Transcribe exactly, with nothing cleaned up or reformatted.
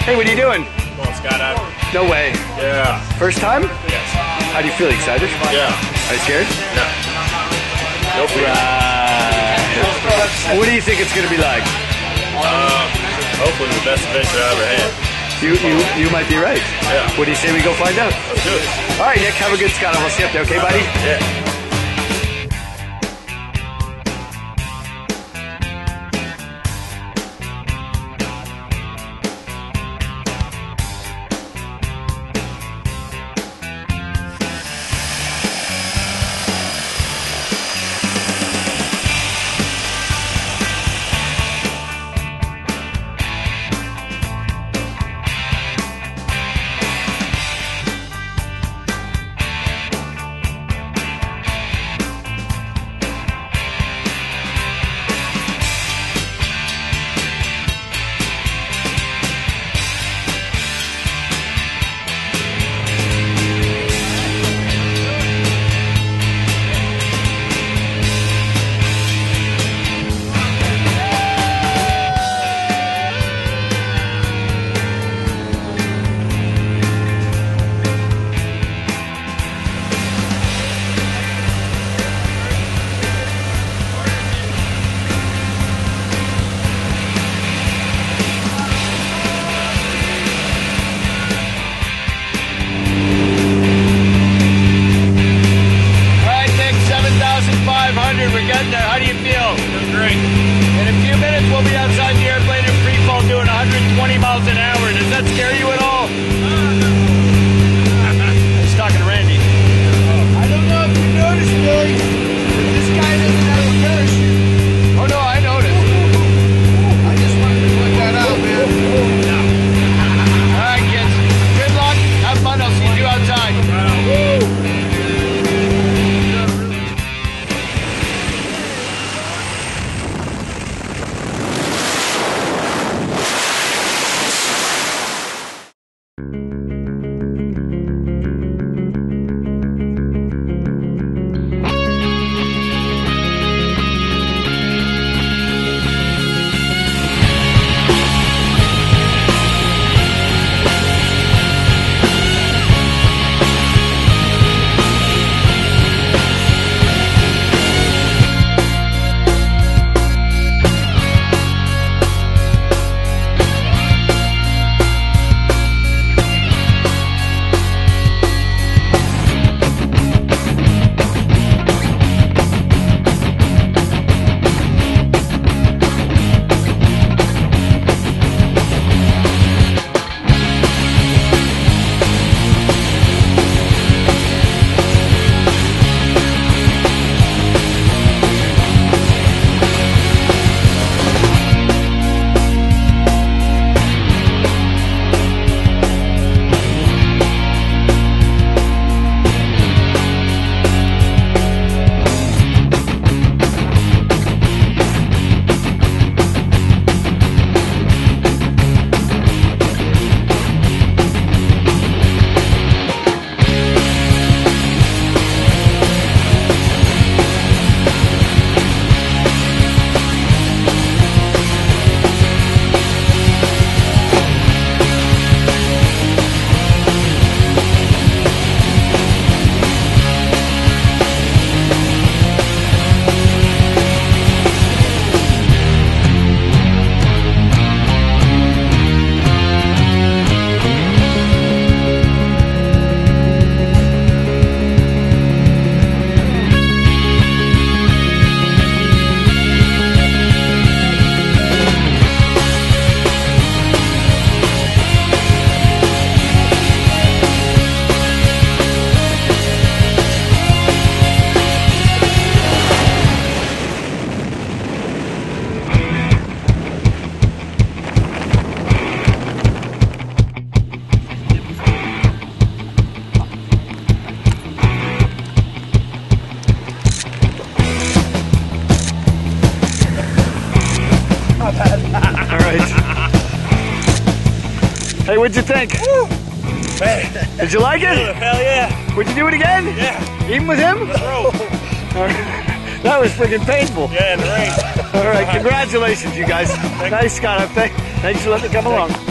Hey, what are you doing? Going skydiving. No way. Yeah. First time? Yes. How do you feel? Excited? Yeah. Are you scared? No. No fear. Right. What do you think it's going to be like? Uh, hopefully the best adventure I ever had. You, you, you might be right. Yeah. What do you say we go find out? Let's do it. All right, Nick, have a good skydive. We'll see you up there, okay, buddy? Yeah. We're getting there. How do you feel? Feels great. In a few minutes, we'll be outside the airplane in free fall doing one hundred twenty miles an hour. Does that scare you at all? I was talking to Randy. I don't know if you noticed, Billy, but this guy doesn't have a parachute. Oh, no, I noticed. I just wanted to point that out, man. All right, kids. Good luck. Have fun. I'll see you outside. Woo! Hey, what'd you think? Woo! Man. Did you like it? Hell yeah. Would you do it again? Yeah. Even with him? Let's roll. All right. That was freaking painful. Yeah, in the rain. All right, congratulations, you guys. Nice, Scott. Thanks for letting me come along.